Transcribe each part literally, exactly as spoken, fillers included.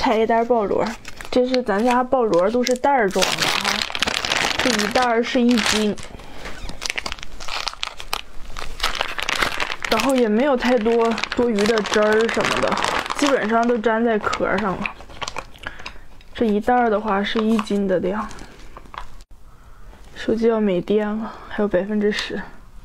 拆一袋鲍螺，这是咱家鲍螺都是袋儿装的哈，这一袋儿是一斤，然后也没有太多多余的汁儿什么的，基本上都粘在壳上了。这一袋儿的话是一斤的量。手机要没电了，还有百分之十。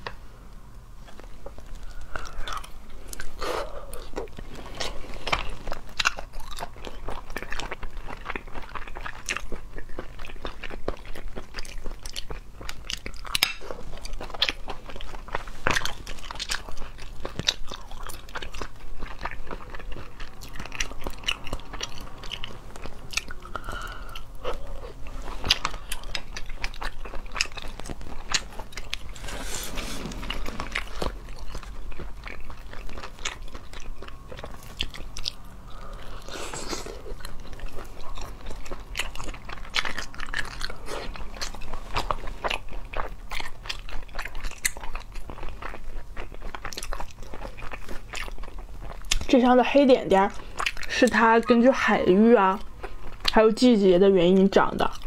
这上的黑点点是它根据海域啊，还有季节的原因长的。